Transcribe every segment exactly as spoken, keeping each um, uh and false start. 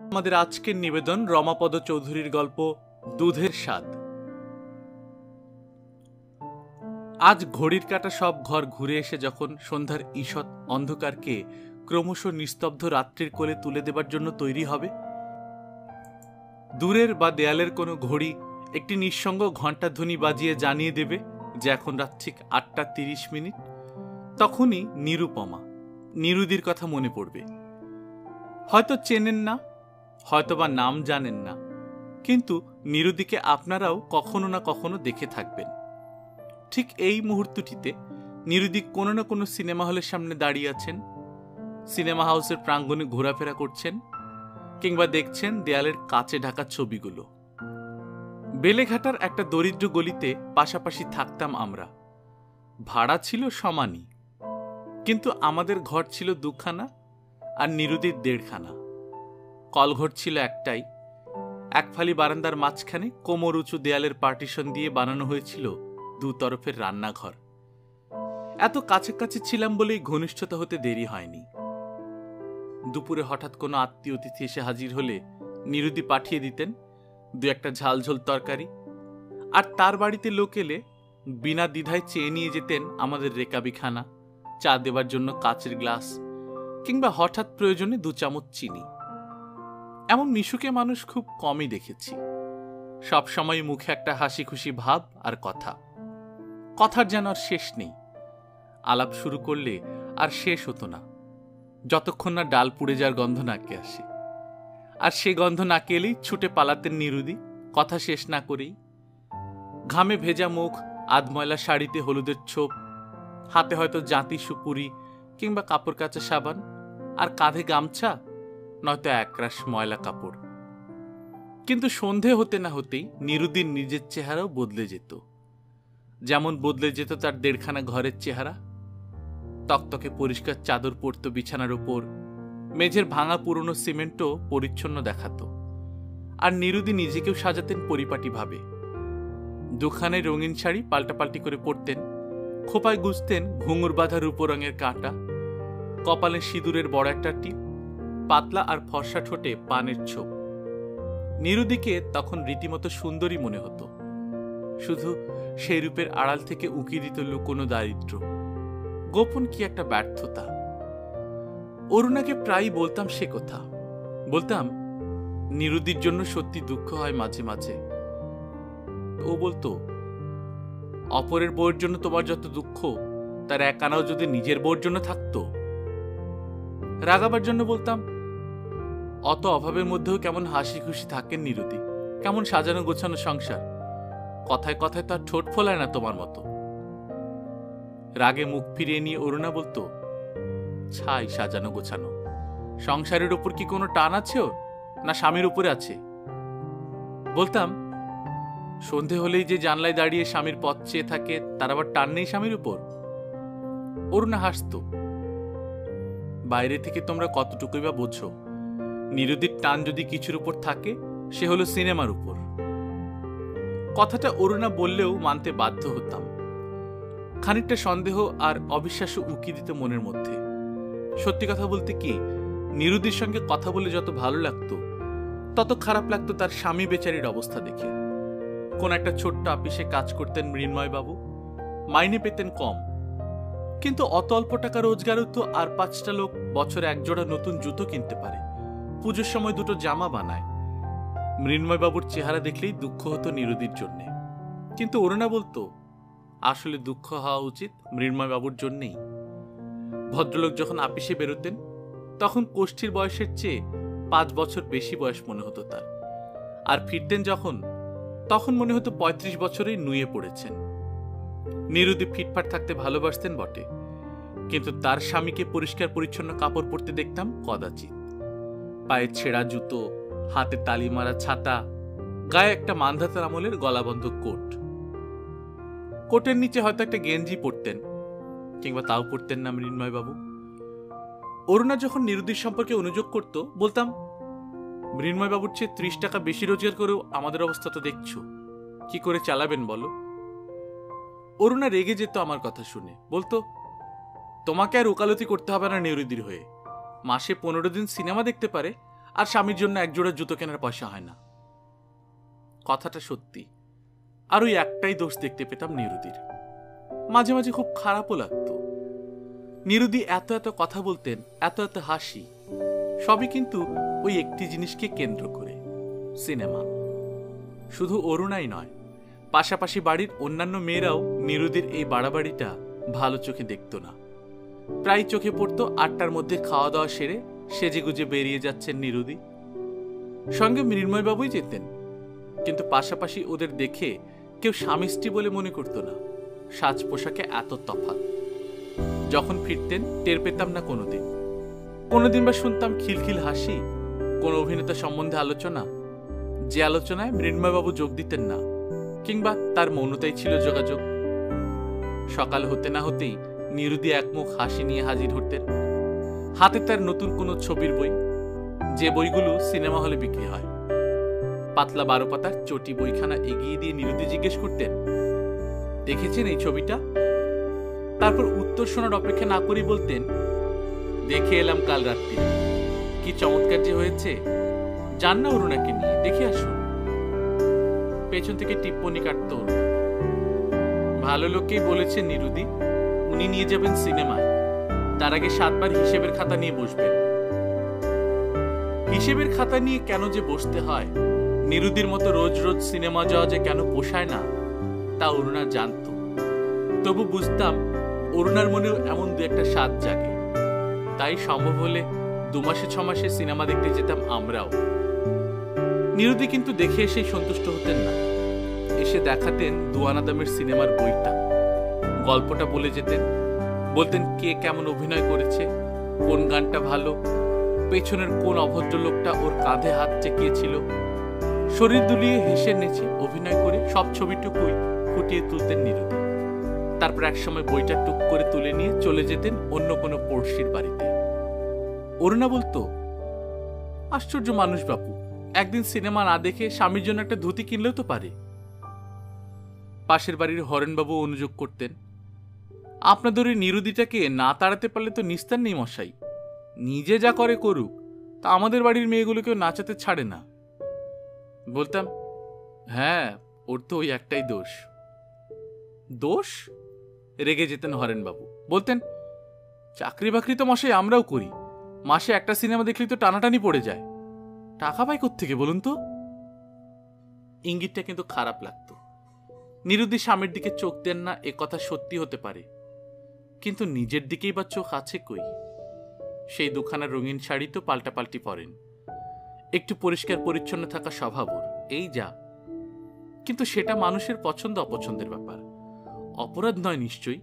আমাদের আজকের নিবেদন রমাপদ চৌধুরীর গল্প দুধের স্বাদ। আজ ঘড়ির কাঁটা সব ঘর ঘুরে এসে যখন সন্ধ্যার ঈষৎ অন্ধকারকে ক্রমশ নিস্তব্ধ রাত্রির কোলে তুলে দেবার জন্য তৈরি হবে, দূরের বা দেয়ালের কোনো ঘড়ি একটি নিঃসঙ্গ ঘণ্টাধ্বনি বাজিয়ে জানিয়ে দেবে যে এখন রাত ঠিক আটটা তিরিশ মিনিট, তখনই নিরুপমা নিরুদির কথা মনে পড়বে। হয়তো চেনেন না, হয়তোবা নাম জানেন না, কিন্তু নিরুদিকে আপনারাও কখনো না কখনো দেখে থাকবেন। ঠিক এই মুহূর্তটিতে নিরুদি কোনো না কোনো সিনেমা হলের সামনে দাঁড়িয়ে আছেন, সিনেমা হাউসের প্রাঙ্গণে ঘোরাফেরা করছেন, কিংবা দেখছেন দেয়ালের কাচে ঢাকা ছবিগুলো। বেলেঘাটার একটা দরিদ্র গলিতে পাশাপাশি থাকতাম আমরা। ভাড়া ছিল সমানই, কিন্তু আমাদের ঘর ছিল দুখানা আর নিরুদির দেড়খানা। কলঘর ছিল একটাই। এক ফালি বারান্দার মাঝখানে কোমর উঁচু দেয়ালের পার্টিশন দিয়ে বানানো হয়েছিল দু তরফের রান্নাঘর। এত কাছাকাছি ছিলাম বলেই ঘনিষ্ঠতা হতে দেরি হয়নি। দুপুরে হঠাৎ কোনো আত্মীয় অতিথি এসে হাজির হলে নিরুদি পাঠিয়ে দিতেন দু একটা ঝালঝোল তরকারি, আর তার বাড়িতে লোক এলে বিনা দ্বিধায় চেয়ে নিয়ে যেতেন আমাদের রেকাবিখানা, চা দেবার জন্য কাচের গ্লাস, কিংবা হঠাৎ প্রয়োজনে দু চামচ চিনি। এমন মিশুকে মানুষ খুব কমই দেখেছি। সবসময় মুখে একটা হাসি খুশি ভাব আর কথা, কথার যেন আর শেষ নেই। আলাপ শুরু করলে আর শেষ হতো না, যতক্ষণ না ডাল পুড়ে যাওয়ার গন্ধ নাকে আসে। আর সে গন্ধ নাকে এলেই ছুটে পালাতেন নিরুদি, কথা শেষ না করেই। ঘামে ভেজা মুখ, আধময়লা শাড়িতে হলুদের ছোপ, হাতে হয়তো জাঁতি সুপুরি কিংবা কাপড় কাচা সাবান, আর কাঁধে গামছা নয়তো একরাশ ময়লা কাপড়। কিন্তু সন্ধে হতে না হতেই নিরুদির নিজের চেহারাও বদলে যেত, যেমন বদলে যেত তার দেড়খানা ঘরের চেহারা। তকতকে পরিষ্কার চাদর পড়ত বিছানার উপর, মেঝের ভাঙা পুরনো সিমেন্টও পরিচ্ছন্ন দেখাত। আর নিরুদি নিজেকেও সাজাতেন পরিপাটি ভাবে। দুখানে রঙিন শাড়ি পাল্টাপাল্টি করে পরতেন, খোপায় গুজতেন ঘুঙুর বাঁধা রূপো রঙের কাঁটা, কপালে সিঁদুরের বড় একটা টিপ, পাতলা আর ফর্সা ঠোঁটে পানের ছোপ। নিরুদিকে তখন রীতিমতো সুন্দরী মনে হতো, শুধু সেই রূপের আড়াল থেকে উঁকি দিত লুকোনো দারিদ্র, গোপন কি একটা ব্যর্থতা। অরুণাকে প্রায়ই বলতাম সে কথা। বলতাম, নিরুদির জন্য সত্যি দুঃখ হয় মাঝে মাঝে। ও বলতো, অপরের বউয়ের জন্য তোমার যত দুঃখ, তার এক আনাও যদি নিজের বউয়ের জন্য থাকতো। রাগাবার জন্য বলতাম, অত অভাবের মধ্যেও কেমন হাসি খুশি থাকেন নিরুদি, কেমন সাজানো গোছানো সংসার, কথায় কথায় তো আর ঠোঁট ফোলায় না তোমার মতো। রাগে মুখ ফিরিয়ে নিয়ে অরুণা বলতো, ছাই সাজানো গোছানো, সংসারের উপর কি কোনো টান আছে ওর, না স্বামীর উপরে আছে? বলতাম, সন্ধে হলেই যে জানলায় দাঁড়িয়ে স্বামীর পথ চেয়ে থাকে, তার আবার টান নেই স্বামীর উপর? অরুণা হাসত। বাইরে থেকে তোমরা কতটুকুই বা বোঝো, নিরুদির টান যদি কিছুর উপর থাকে, সে হলো সিনেমার উপর। কথাটা অরুণা বললেও মানতে বাধ্য হতাম। খানিকটা সন্দেহ আর অবিশ্বাস্য উঁকি দিত মনের মধ্যে। সত্যি কথা বলতে কি, নিরুদির সঙ্গে কথা বলে যত ভালো লাগতো, তত খারাপ লাগতো তার স্বামী বেচারির অবস্থা দেখে। কোন একটা ছোট্ট আপিসে কাজ করতেন মৃন্ময় বাবু, মাইনে পেতেন কম, কিন্তু অত অল্প টাকা রোজগারও তো আর পাঁচটা লোক বছরে একজোড়া নতুন জুতো কিনতে পারে, পুজোর সময় দুটো জামা বানায়। মৃন্ময় বাবুর চেহারা দেখলেই দুঃখ হতো নিরুদির জন্যে। কিন্তু অরুণা বলতো, আসলে দুঃখ হওয়া উচিত মৃন্ময় বাবুর জন্যেই। ভদ্রলোক যখন আপিসে বেরোতেন, তখন কোষ্ঠীর বয়সের চেয়ে পাঁচ বছর বেশি বয়স মনে হতো তার, আর ফিরতেন যখন, তখন মনে হতো পঁয়ত্রিশ বছরেই নুয়ে পড়েছেন। নিরুদি ফিটফাট থাকতে ভালোবাসতেন বটে, কিন্তু তার স্বামীকে পরিষ্কার পরিচ্ছন্ন কাপড় পরতে দেখতাম কদাচিৎ। পায়ে ছেঁড়া জুতো, হাতে তালি মারা ছাতা, গায়ে একটা মান্ধাতার আমলের গলাবন্ধ কোট। কোটের নিচে হয়তো একটা গেঞ্জি পরতেন, কিংবা তাও পরতেন না মৃন্ময় বাবু। অরুণা যখন নিরুদির সম্পর্কে অনুযোগ করত, বলতাম, মৃন্ময় বাবুর চেয়ে ত্রিশ টাকা বেশি রোজগার করেও আমাদের অবস্থা তো দেখছো, কি করে চালাবেন বলো? অরুণা রেগে যেত আমার কথা শুনে, বলতো, তোমাকে আর ওকালতি করতে হবে না নিরুদির হয়ে। মাসে পনেরো দিন সিনেমা দেখতে পারে, আর স্বামীর জন্য একজোড়া জুতো কেনার পয়সা হয় না। কথাটা সত্যি। আর ওই একটাই দোষ দেখতে পেতাম নিরুদির। মাঝে মাঝে খুব খারাপও লাগতো। নিরুদি এত এত কথা বলতেন, এত এত হাসি, সবই কিন্তু ওই একটি জিনিসকে কেন্দ্র করে, সিনেমা। শুধু অরুণাই নয়, পাশাপাশি বাড়ির অন্যান্য মেয়েরাও নিরুদির এই বাড়াবাড়িটা ভালো চোখে দেখত না। প্রায় চোখে পড়তো আটটার মধ্যে খাওয়া দাওয়া সেরে সেজে গুজে বেরিয়ে যাচ্ছেন নিরুদি। সঙ্গে মৃন্ময়বাবুই যেতেন, কিন্তু পাশাপাশি ওদের দেখে কেউ স্বামী স্ত্রী বলে মনে করতো না। সাজ পোশাকে এত তফাৎ। যখন ফিরতেন টের পেতাম না কোনোদিন। কোনোদিন বা শুনতাম খিলখিল হাসি, কোন অভিনেতা সম্বন্ধে আলোচনা, যে আলোচনায় মৃন্ময়বাবু যোগ দিতেন না, কিংবা তার মৌনতাই ছিল যোগাযোগ। সকাল হতে না হতেই নিরুদি একমুখ হাসি নিয়ে হাজির হতেন। হাতে তার নতুন কোনো ছবির বই, যে বইগুলো সিনেমা হলে বিক্রি হয়। পাতলা বারো পাতার চটি বইখানা এগিয়ে দিয়ে নিরুদি জিজ্ঞেস করতেন, দেখেছেন এই ছবিটা? তারপর উত্তর শোনার অপেক্ষা না করেই বলতেন, দেখে এলাম কাল রাত্রি, কি চমৎকার যে হয়েছে, যান না অরুণাকে নিয়ে দেখে আসুন। পেছন থেকে টিপ্পনি কাটত অরুণা, ভালো লোককেই বলেছেন নিরুদি, উনি নিয়ে যাবেন সিনেমায়, তার আগে সাতবার হিসেবের খাতা নিয়ে বসবেন। হিসেবের খাতা নিয়ে কেন যে বসতে হয়, নিরুদির মতো রোজ রোজ সিনেমা যাওয়া যে কেন পোষায় না, তা অরুণা জানত। তবু বুঝতাম অরুণার মনেও এমন দু একটা স্বাদ জাগে। তাই সম্ভব হলে দু মাসে ছ মাসে সিনেমা দেখতে যেতাম আমরাও। নিরুদি কিন্তু দেখে এসে সন্তুষ্ট হতেন না। এসে দেখাতেন দুয়ানা দামের সিনেমার বইটা, গল্পটা বলে যেতেন, বলতেন কে কেমন অভিনয় করেছে, কোন গানটা ভালো, পেছনের কোন অভদ্র লোকটা ওর কাঁধে হাত চেকিয়েছিল। শরীর দুলিয়ে হেসে নেচে অভিনয় করে সব ছবিটুকুই ফুটিয়ে তুলতেন নিরুদি। তারপর একসময় বইটা টুক করে তুলে নিয়ে চলে যেতেন অন্য কোনো পড়শির বাড়িতে। অরুণা বলতো, আশ্চর্য মানুষ বাপু, একদিন সিনেমা না দেখে স্বামীর জন্য একটা ধুতি কিনলেও তো পারে। পাশের বাড়ির হরেনবাবু অনুযোগ করতেন, আপনাদের ওই নিরুদিটাকে না তাড়াতে পারলে তো নিস্তার নেই মশাই, নিজে যা করে করুক, তা আমাদের বাড়ির মেয়েগুলোকেও নাচাতে ছাড়ে না। বলতাম, হ্যাঁ, ওর তো ওই একটাই দোষ। দোষ? রেগে যেতেন হরেনবাবু, বলতেন, চাকরি বাকরি তো মশাই আমরাও করি, মাসে একটা সিনেমা দেখলেই তো টানাটানি পড়ে যায়, টাকা পাই কোত্থেকে বলুন তো? ইঙ্গিতটা কিন্তু খারাপ লাগতো। নিরুদি স্বামীর দিকে চোখ দেন না এ কথা সত্যি হতে পারে, কিন্তু নিজের দিকেই বা চোখ আছে কই? সেই দুখানা রঙিন শাড়ি তো পাল্টাপাল্টি পরেন, একটু পরিষ্কার পরিচ্ছন্ন থাকা স্বভাব ওর, এই যা। কিন্তু সেটা মানুষের পছন্দ অপছন্দের ব্যাপার, অপরাধ নয় নিশ্চয়ই।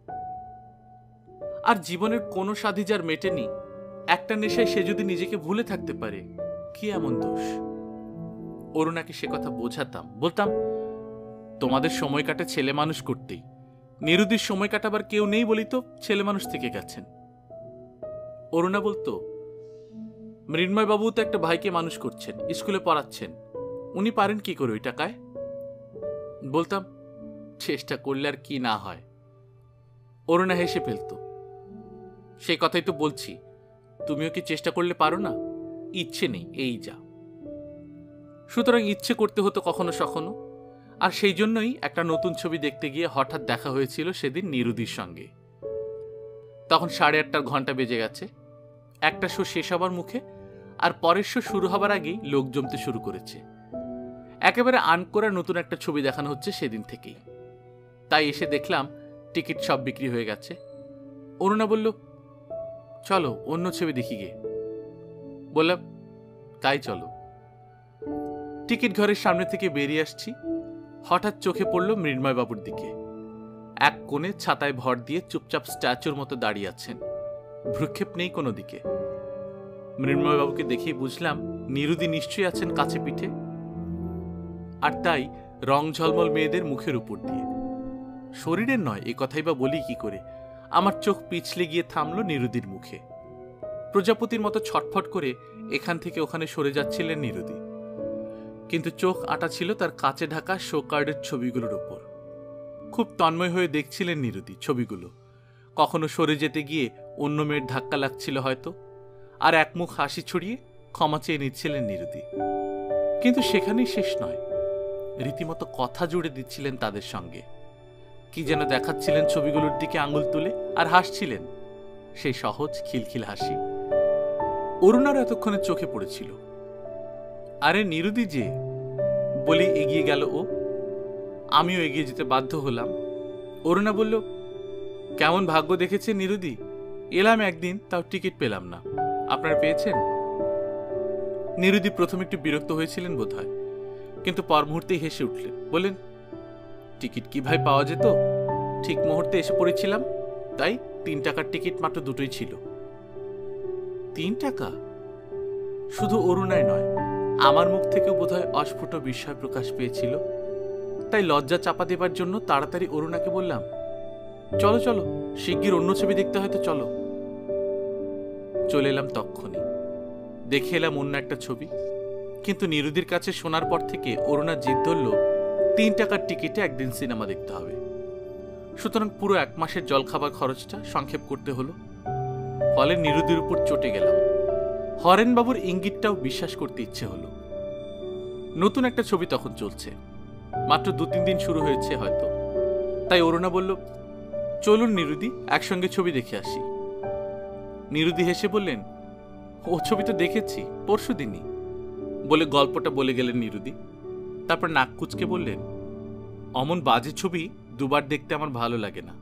আর জীবনের কোনো স্বাদী যার মেটেনি, একটা নেশায় সে যদি নিজেকে ভুলে থাকতে পারে, কি এমন দোষ? অরুণাকে সে কথা বোঝাতাম, বলতাম, তোমাদের সময় কাটে ছেলে মানুষ করতেই, নিরুদির সময় কাটাবার কেউ নেই বলি তো ছেলে মানুষ থেকে গেছেন। অরুণা বলতো, মৃন্ময়বাবু তো একটা ভাইকে মানুষ করছেন, স্কুলে পড়াচ্ছেন, উনি পারেন কি করে ওই টাকায়? বলতাম, চেষ্টা করলে আর কি না হয়। অরুণা হেসে ফেলত, সেই কথাই তো বলছি, তুমিও কি চেষ্টা করলে পারো না? ইচ্ছে নেই, এই যা। সুতরাং ইচ্ছে করতে হতো কখনো সখনো। আর সেই জন্যই একটা নতুন ছবি দেখতে গিয়ে হঠাৎ দেখা হয়েছিল সেদিন নিরুদির সঙ্গে। তখন সাড়ে আটটার ঘন্টা বেজে গেছে, একটা শো শেষ হবার মুখে, আর পরের শো শুরু হবার আগেই লোক জমতে শুরু করেছে। একেবারে আনকোরা নতুন একটা ছবি দেখানো হচ্ছে সেদিন থেকেই। তাই এসে দেখলাম টিকিট সব বিক্রি হয়ে গেছে। অরুণা বলল, চলো অন্য ছবি দেখি গে। বললাম, তাই চলো। টিকিট ঘরের সামনে থেকে বেরিয়ে আসছি, হঠাৎ চোখে পড়ল মৃন্ময়বাবুর দিকে। এক কোণে ছাতায় ভর দিয়ে চুপচাপ স্ট্যাচুর মতো দাঁড়িয়ে আছেন, ভ্রুক্ষেপ নেই কোনো দিকে। মৃন্ময়বাবুকে দেখেই বুঝলাম নিরুদি নিশ্চয়ই আছেন কাছে পিঠে, আর তাই রং ঝলমল মেয়েদের মুখের উপর দিয়ে। শরীরের নয়, এ কথাই বা বলি কি করে, আমার চোখ পিছলে গিয়ে থামল নিরুদির মুখে। প্রজাপতির মতো ছটফট করে এখান থেকে ওখানে সরে যাচ্ছিলেন নিরুদি, কিন্তু চোখ আটা ছিল তার কাচে ঢাকা শো কার্ডের ছবিগুলোর উপর। খুব তন্ময় হয়ে দেখছিলেন নিরুদি ছবিগুলো। কখনো সরে যেতে গিয়ে অন্য মেয়ের ধাক্কা লাগছিল হয়তো, আর একমুখ হাসি ছড়িয়ে ক্ষমা চেয়ে নিচ্ছিলেন নিরুদি। কিন্তু সেখানেই শেষ নয়, রীতিমতো কথা জুড়ে দিচ্ছিলেন তাদের সঙ্গে। কি যেন দেখাচ্ছিলেন ছবিগুলোর দিকে আঙুল তুলে, আর হাসছিলেন সেই সহজ খিলখিল হাসি। অরুণার এতক্ষণে চোখে পড়েছিল। আরে নিরুদি যে, বলে এগিয়ে গেল ও। আমিও এগিয়ে যেতে বাধ্য হলাম। অরুণা বলল, কেমন ভাগ্য দেখেছে নিরুদি, এলাম একদিন, তাও টিকিট পেলাম না, আপনারা পেয়েছেন? নিরুদি প্রথম একটু বিরক্ত হয়েছিলেন বোধ হয়, কিন্তু পর মুহূর্তেই হেসে উঠলেন, বললেন, টিকিট কি ভাই পাওয়া যেত? ঠিক মুহূর্তে এসে পড়েছিলাম, তাই তিন টাকার টিকিট মাত্র দুটোই ছিল। তিন টাকা? শুধু অরুণায় নয়, আমার মুখ থেকেও বোধহয় অস্ফুট বিস্ময় প্রকাশ পেয়েছিল। তাই লজ্জা চাপা দেবার জন্য তাড়াতাড়ি অরুণাকে বললাম, চলো চলো, শিগগির অন্য ছবি দেখতে হয়তো, চলো। চলে এলাম তক্ষণি, দেখে এলাম অন্য একটা ছবি। কিন্তু নিরুদির কাছে শোনার পর থেকে অরুণা জিদ ধরল তিন টাকার টিকিটে একদিন সিনেমা দেখতে হবে। সুতরাং পুরো এক মাসের জলখাবার খরচটা সংক্ষেপ করতে হলো। ফলে নিরুদির উপর চটে গেলাম। হরেনবাবুর ইঙ্গিতটাও বিশ্বাস করতে ইচ্ছে হলো। নতুন একটা ছবি তখন চলছে, মাত্র দু তিন দিন শুরু হয়েছে হয়তো। তাই অরুণা বলল, চলুন নিরুদি, একসঙ্গে ছবি দেখে আসি। নিরুদি হেসে বললেন, ও ছবি তো দেখেছি পরশু দিনই, বলে গল্পটা বলে গেলেন নিরুদি। তারপর নাক কুচকে বললেন, অমন বাজে ছবি দুবার দেখতে আমার ভালো লাগে না।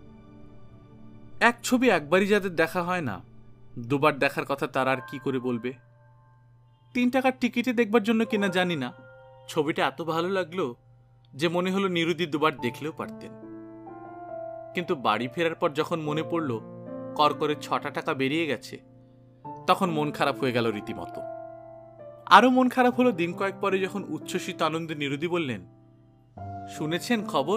এক ছবি একবারই যাদের দেখা হয় না, দুবার দেখার কথা তারা আর কি করে বলবে? তিন টাকার টিকিটে দেখবার জন্য কিনা জানি না, ছবিটা এত ভালো লাগলো যে মনে হলো নিরুদি দুবার দেখলেও পারতেন। কিন্তু বাড়ি ফেরার পর যখন মনে পড়ল কর করে ছটা টাকা বেরিয়ে গেছে, তখন মন খারাপ হয়ে গেল রীতিমতো। আরো মন খারাপ হলো দিন কয়েক পরে যখন উচ্ছ্বসিত আনন্দে নিরুদি বললেন, শুনেছেন খবর?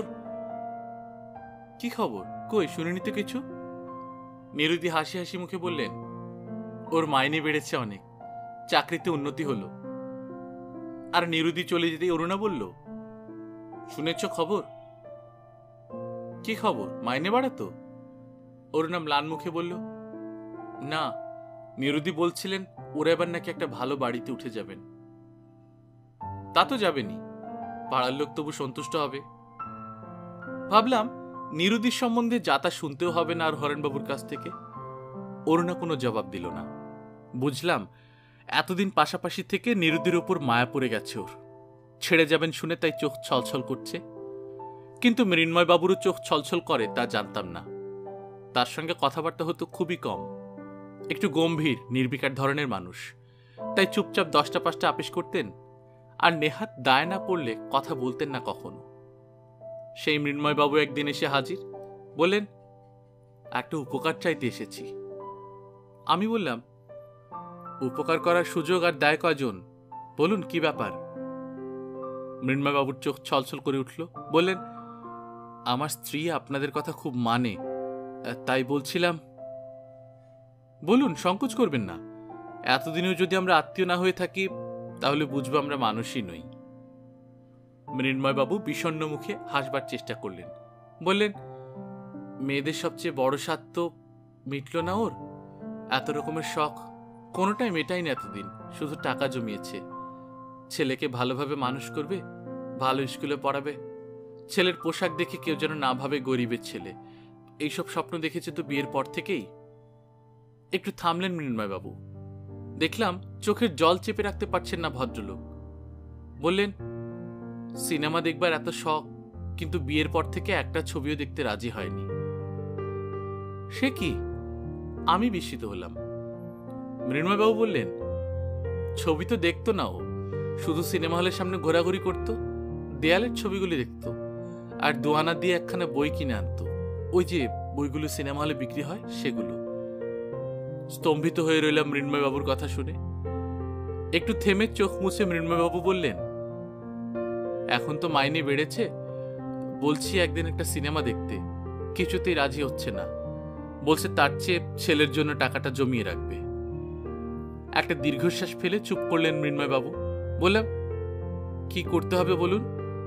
কি খবর? কই শুনিনি তো কিছু। নিরুদি হাসি হাসি মুখে বললেন, ওর মাইনে বেড়েছে অনেক, চাকরিতে উন্নতি হলো। আর নিরুদি চলে যেতেই অরুণা বলল, শুনেছ খবর? কি খবর? মাইনে বাড়াতো? অরুণা ম্লান মুখে বলল, না, নিরুদি বলছিলেন ওরা এবার নাকি একটা ভালো বাড়িতে উঠে যাবেন। তা তো যাবেনি, পাড়ার লোক তবু সন্তুষ্ট হবে। ভাবলাম নিরুদির সম্বন্ধে যা তা শুনতেও হবে না আর হরেনবাবুর কাছ থেকে। অরুণা কোনো জবাব দিল না। বুঝলাম এতদিন পাশাপাশি থেকে নিরুদির ওপর মায়া পড়ে গেছে ওর। ছেড়ে যাবেন শুনে তাই চোখ ছলছল করছে। কিন্তু মৃন্ময় বাবুরও চোখ ছলছল করে তা জানতাম না। তার সঙ্গে কথাবার্তা হতো খুবই কম, একটু গম্ভীর নির্বিকার ধরনের মানুষ, তাই চুপচাপ দশটা পাঁচটা আপিস করতেন, আর নেহাত দায় না পড়লে কথা বলতেন না কখনো। সেই মৃন্ময় বাবু একদিন এসে হাজির, বললেন, একটা উপকার চাইতে এসেছি। আমি বললাম, উপকার করার সুযোগ আর দায় কয়জন, বলুন কি ব্যাপার? মৃন্ময় বাবুর চোখ ছলছল করে উঠল, বললেন, আমার স্ত্রী আপনাদের কথা খুব মানে, তাই বলছিলাম। বলুন, সংকোচ করবেন না। এতদিনেও যদি আমরা আত্মীয় না হয়ে থাকি তাহলে বুঝবো আমরা মানুষই নই। মৃন্ময়বাবু বিষণ্ণ মুখে হাসবার চেষ্টা করলেন, বললেন, মেয়েদের সবচেয়ে বড় স্বাদ তো মিটল না ওর। এত রকমের শখ কোনোটাই মেটাইনি এতদিন, শুধু টাকা জমিয়েছে। ছেলেকে ভালোভাবে মানুষ করবে, ভালো স্কুলে পড়াবে, ছেলের পোশাক দেখে কেউ যেন না ভাবে গরিবের ছেলে। এইসব স্বপ্ন দেখেছে তো বিয়ের পর থেকেই। একটু থামলেন মৃন্ময়বাবু। দেখলাম চোখের জল চেপে রাখতে পারছেন না ভদ্রলোক। বললেন, সিনেমা দেখবার এত শখ, কিন্তু বিয়ের পর থেকে একটা ছবিও দেখতে রাজি হয়নি। সে কি? আমি বিস্মিত হলাম। মৃন্ময়বাবু বললেন, ছবি তো দেখতো না ও, শুধু সিনেমা হলের সামনে ঘোরাঘুরি করত, দেয়ালের ছবিগুলি দেখত, আর দোয়ানা দিয়ে একখানা বই কিনে আনতো, ওই যে বইগুলো সিনেমা হলে বিক্রি হয় সেগুলো। স্তম্ভিত হয়ে রইলাম মৃন্ময়বাবুর কথা শুনে। একটু থেমে চোখ মুছে মৃন্ময়বাবু বললেন, এখন তো মাইনে বেড়েছে, বলছি একদিন একটা সিনেমা দেখতে, কিছুতেই রাজি হচ্ছে না। বলছে তার চেয়ে ছেলের জন্য টাকাটা জমিয়ে রাখবে। একটা দীর্ঘশ্বাস ফেলে চুপ করলেন মৃন্ময়বাবু। বললাম, কি করতে হবে বলুন?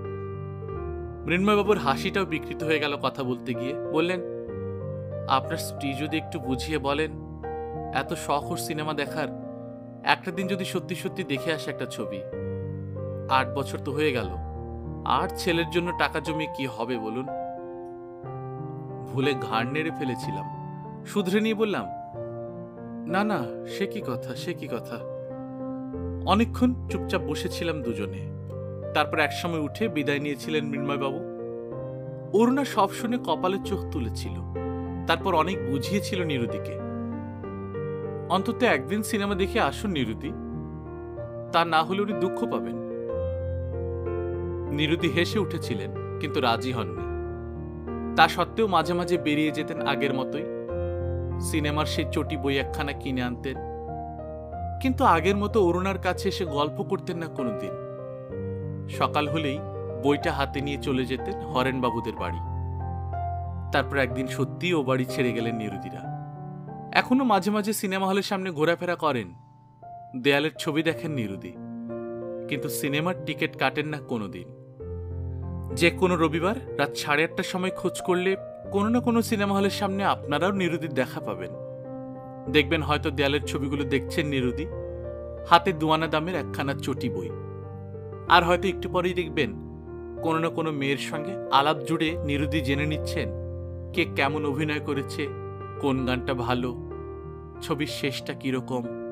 মৃন্ময়বাবুর হাসিটাও বিকৃত হয়ে গেল কথা বলতে গিয়ে। বললেন, আপনার স্ত্রী যদি একটু বুঝিয়ে বলেন, এত শখ ওর সিনেমা দেখার, একটা দিন যদি সত্যি সত্যি দেখে আসে একটা ছবি। আট বছর তো হয়ে গেল, আর ছেলের জন্য টাকা জমিয়ে কি হবে বলুন? ভুলে ঘাড় নেড়ে ফেলেছিলাম। শুধরে নিয়ে বললাম, না না, সে কি কথা, সে কি কথা। অনেকক্ষণ চুপচাপ বসেছিলাম দুজনে। তারপর একসময় উঠে বিদায় নিয়েছিলেন মৃন্ময়বাবু। অরুণা সব শুনে কপালে চোখ তুলেছিল। তারপর অনেক বুঝিয়েছিল নিরুদিকে, অন্তত একদিন সিনেমা দেখে আসুন নিরুদি, তা না হলে উনি দুঃখ পাবেন। নিরুদি হেসে উঠেছিলেন, কিন্তু রাজি হননি। তা সত্ত্বেও মাঝে মাঝে বেরিয়ে যেতেন আগের মতোই। সিনেমার সেই চটি বই একখানা কিনে আনতেন, কিন্তু আগের মতো অরুণার কাছে এসে গল্প করতেন না কোনোদিন। সকাল হলেই বইটা হাতে নিয়ে চলে যেতেন হরেনবাবুদের বাড়ি। তারপর একদিন সত্যিই ও বাড়ি ছেড়ে গেলেন নিরুদিরা। এখনো মাঝে মাঝে সিনেমা হলের সামনে ঘোরাফেরা করেন, দেয়ালের ছবি দেখেন নিরুদি, কিন্তু সিনেমার টিকিট কাটেন না কোনোদিন। যে কোনো রবিবার রাত সাড়ে আটটার সময় খোঁজ করলে কোনো না কোনো সিনেমা হলের সামনে আপনারাও নিরুদির দেখা পাবেন। দেখবেন হয়তো দেয়ালের ছবিগুলো দেখছেন নিরুদি, হাতে দুয়ানা দামের একখানা চটি বই। আর হয়তো একটু পরেই দেখবেন কোনো না কোনো মেয়ের সঙ্গে আলাপ জুড়ে নিরুদি জেনে নিচ্ছেন কে কেমন অভিনয় করেছে, কোন গানটা ভালো, ছবির শেষটা কিরকম।